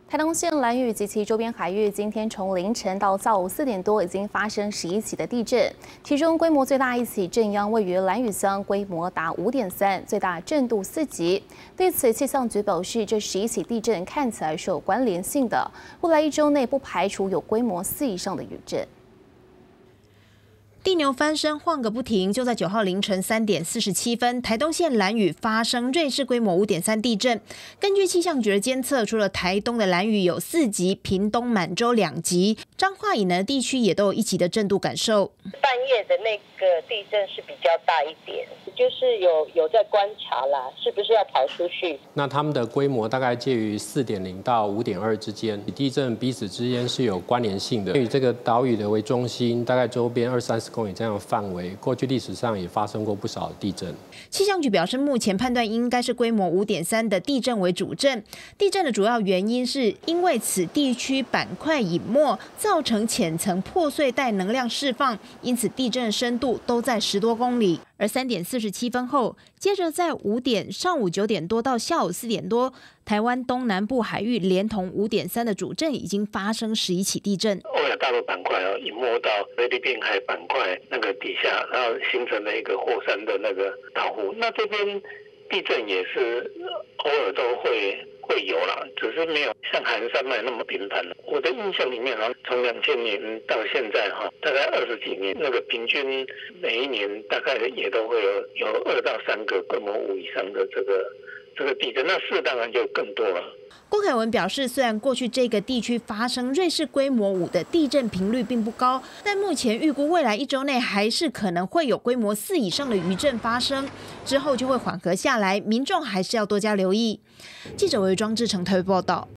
台东县兰屿及其周边海域今天从凌晨到下午4点多，已经发生11起的地震，其中规模最大一起震央位于兰屿乡，规模达5.3，最大震度4级。对此，气象局表示，这11起地震看起来是有关联性的，未来1周内不排除有规模4以上的余震。 地牛翻身晃个不停，就在9号凌晨3点47分，台东县兰屿发生瑞士规模5.3地震。根据气象局的监测，除了台东的兰屿有4级，屏东满洲2级，彰化以南地区也都有1级的震度感受。 半夜的那个地震是比较大一点，就是有在观察啦，是不是要跑出去？ 那它们的规模大概介于4.0到5.2之间，地震彼此之间是有关联性的。以这个岛屿的为中心，大概周边20-30公里这样的范围，过去历史上也发生过不少地震。 气象局表示，目前判断应该是规模5.3的地震为主震。地震的主要原因是因为此地区板块隐没，造成浅层破碎带能量释放，因此地震深度都在10多公里。而3点47分后，接着在5点、上午9点多到下午4点多，台湾东南部海域连同5.3的主震已经发生11起地震。 欧亚大陆板块隐没到菲律宾海板块那个底下，然后形成了一个火山的那个岛弧。那这边地震也是偶尔都会有啦，只是没有像海南山脉那么频繁了。我的印象里面，从2000年到现在大概20几年，那个平均每一年大概也都会有2到3个规模5以上的这个地震，那4当然就更多了。 郭凯文表示，虽然过去这个地区发生瑞士规模5的地震频率并不高，但目前预估未来1周内还是可能会有规模4以上的余震发生，之后就会缓和下来，民众还是要多加留意。记者为庄志成台北报道。